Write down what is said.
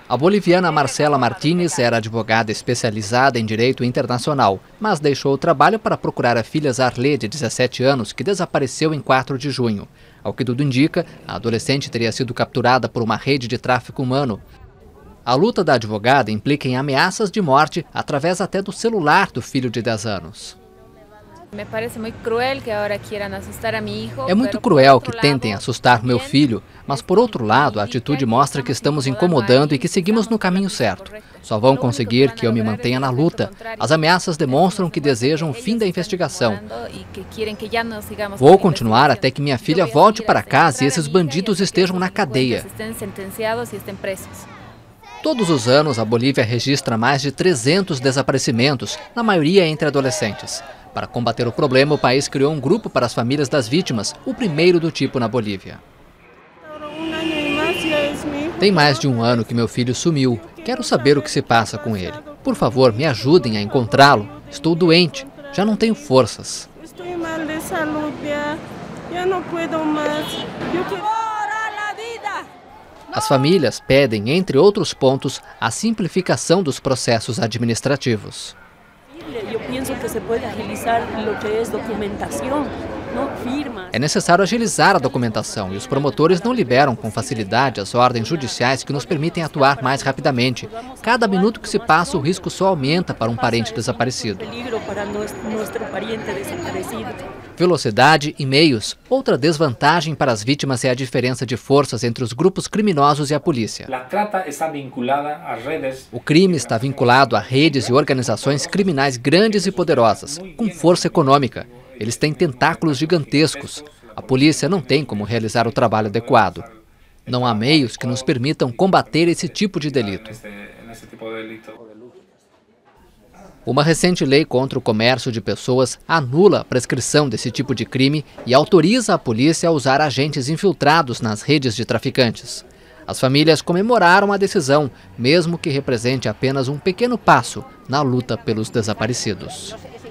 A boliviana Marcela Martínez era advogada especializada em direito internacional, mas deixou o trabalho para procurar a filha Zarlê, de 17 anos, que desapareceu em 4 de junho. Ao que tudo indica, a adolescente teria sido capturada por uma rede de tráfico humano. A luta da advogada implica em ameaças de morte através até do celular do filho de 10 anos. É muito cruel que tentem assustar meu filho, mas por outro lado, a atitude mostra que estamos incomodando e que seguimos no caminho certo. Só vão conseguir que eu me mantenha na luta. As ameaças demonstram que desejam o fim da investigação. Vou continuar até que minha filha volte para casa e esses bandidos estejam na cadeia. Todos os anos, a Bolívia registra mais de 300 desaparecimentos, na maioria entre adolescentes. Para combater o problema, o país criou um grupo para as famílias das vítimas, o primeiro do tipo na Bolívia. Tem mais de 1 ano que meu filho sumiu. Quero saber o que se passa com ele. Por favor, me ajudem a encontrá-lo. Estou doente, já não tenho forças. Estou mal de saúde, já não posso mais. As famílias pedem, entre outros pontos, a simplificação dos processos administrativos. É necessário agilizar a documentação e os promotores não liberam com facilidade as ordens judiciais que nos permitem atuar mais rapidamente. Cada minuto que se passa, o risco só aumenta para um parente desaparecido. Velocidade e meios. Outra desvantagem para as vítimas é a diferença de forças entre os grupos criminosos e a polícia. O crime está vinculado a redes e organizações criminais grandes e poderosas, com força econômica. Eles têm tentáculos gigantescos. A polícia não tem como realizar o trabalho adequado. Não há meios que nos permitam combater esse tipo de delito. Uma recente lei contra o comércio de pessoas anula a prescrição desse tipo de crime e autoriza a polícia a usar agentes infiltrados nas redes de traficantes. As famílias comemoraram a decisão, mesmo que represente apenas um pequeno passo na luta pelos desaparecidos.